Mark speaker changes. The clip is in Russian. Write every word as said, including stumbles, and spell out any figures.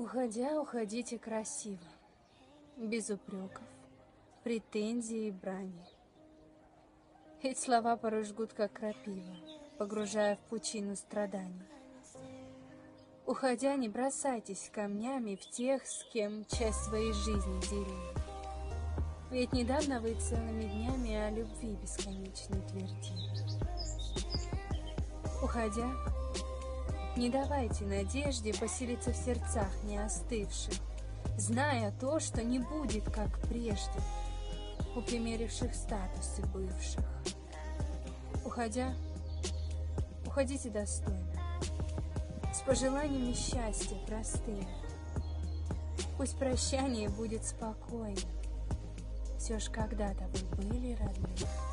Speaker 1: Уходя, уходите красиво, без упреков, претензий и брани. Ведь слова порой жгут, как крапива, погружая в пучину страданий. Уходя, не бросайтесь камнями в тех, с кем часть своей жизни делили. Ведь недавно вы целыми днями о любви бесконечной твердили. Уходя, не давайте надежде поселиться в сердцах не остывших, зная то, что не будет, как прежде, у примеривших статусы бывших. Уходя, уходите достойно, с пожеланиями счастья простым. Пусть прощание будет спокойно, все ж когда-то вы были родны.